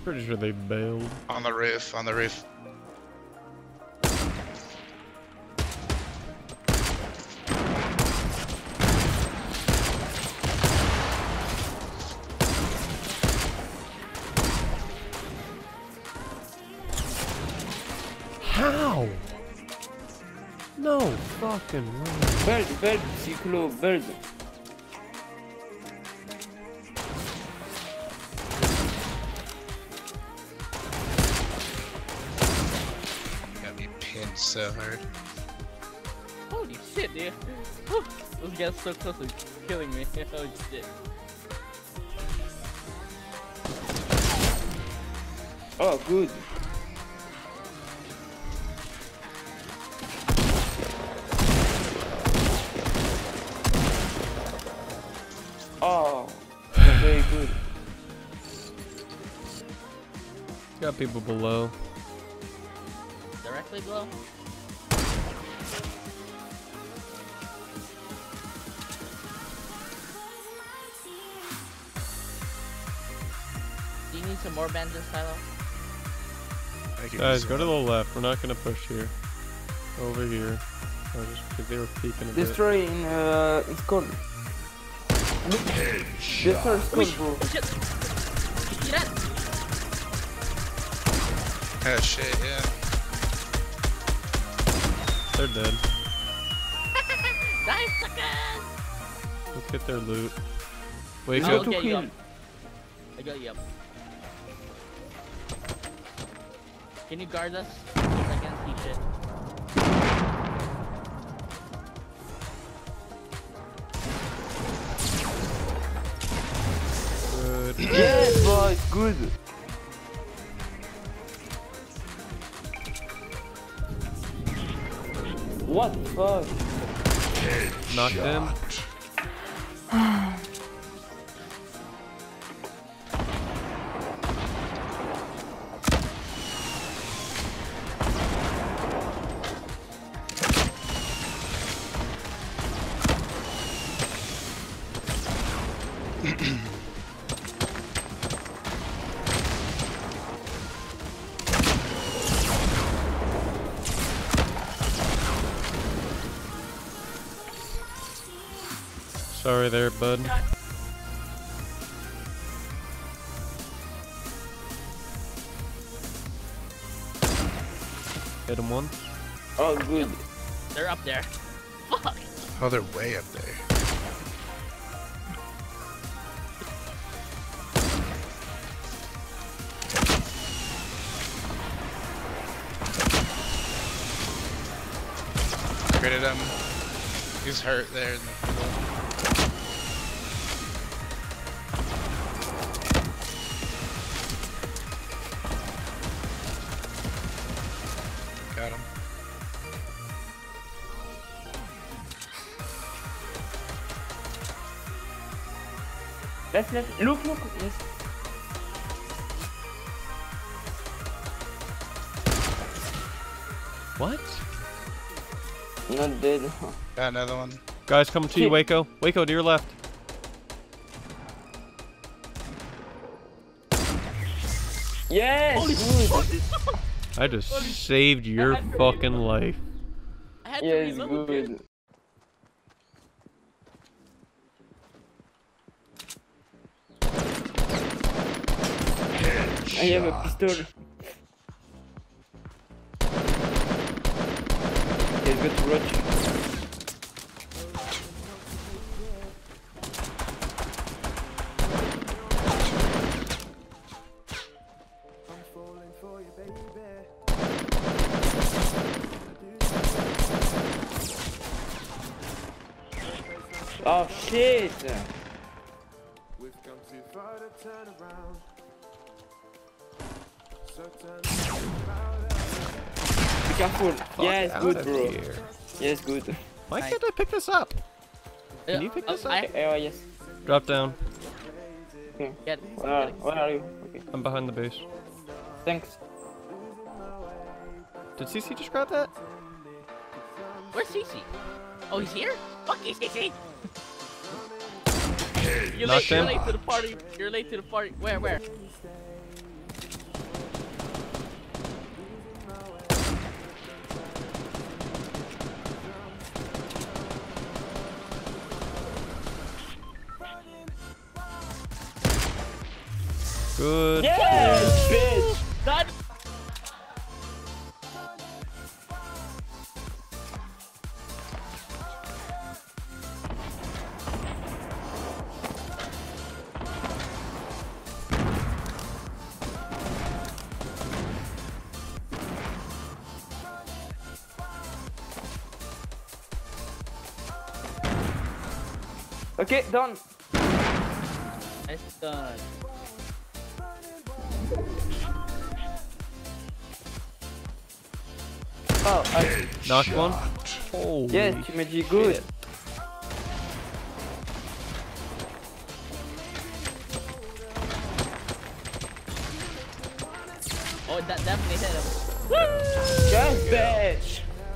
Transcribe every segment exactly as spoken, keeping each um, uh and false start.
Pretty sure they bailed. On the roof, on the roof. How? No fucking way. Bird, bird, Ciclo, bird. Got me pinned so hard. Holy shit, dude. Those guys so close to killing me. Holy shit. Oh, good. Oh, very good. Got people below. Directly below? Do you need some more bandits, Silo? Guys, go to the left. We're not gonna push here. Over here. Oh, just because they were peeking a bit. Destroy in uh in skull. Destroy skull, bro. Shit! Get out! Oh shit, yeah. They're dead. Die, suckers! Let's get their loot. Wake I'll up. get you up. I got you up. Can you guard us? I can't see shit. Good. Yes, boys, good. What the fuck? Knocked him. Sorry there, bud. Hit him one. Oh, good. They're up there. Fuck! Oh, they're way up there. Critted him. He's hurt there in the middle. Got him. Left, left. Look, look. Yes. What? Not dead. Got another one. Guys, coming to you, Waco. Waco, to your left. Yes, Holy good. fuck! I just saved your had to fucking life. I had to Yes, reload good. it. I have a pistol. He's good to rush. Oh shit! We've come too far to turn around. So turn Be careful. Yes, Out good, of bro. here. Yes, good. Why can't I pick this up? Can Uh, you pick uh, this up? I- Oh, yes. Drop down. Okay. Get, Where are, where are you? Okay. I'm behind the base. Thanks. Did C C just grab that? Where's Cece? Oh, he's here? Fuck you, Cece! You're Knocked late, you're him. late to the party. You're late to the party. Where, where? Good. Yes, bitch! Done! Okay, done. Nice done. Oh, I, Knocked one. Holy yes, Team G, good. shit. Oh, that definitely hit him. Yes, bitch!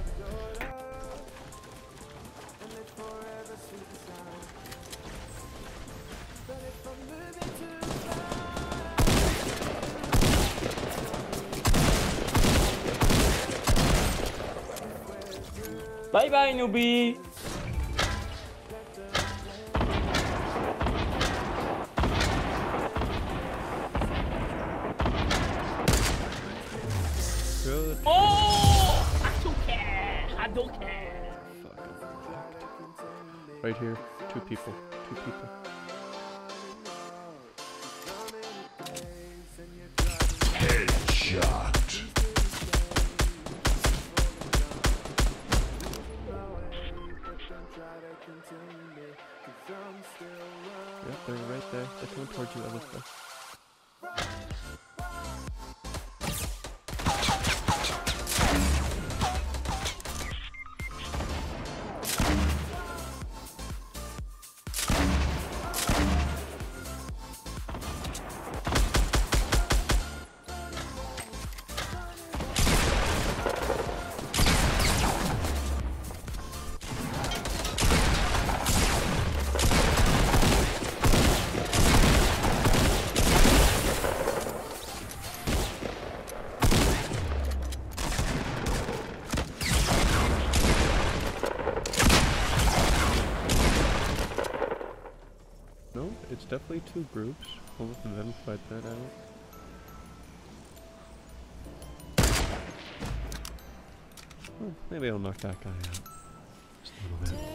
Bye bye, newbie! Good. Oh! I don't care! I don't care! Right here. Two people. Two people. Yep, they're right there. They're coming towards you, Alyssa. No, it's definitely two groups. We'll let them fight that out. Well, maybe I'll knock that guy out. Just a little bit.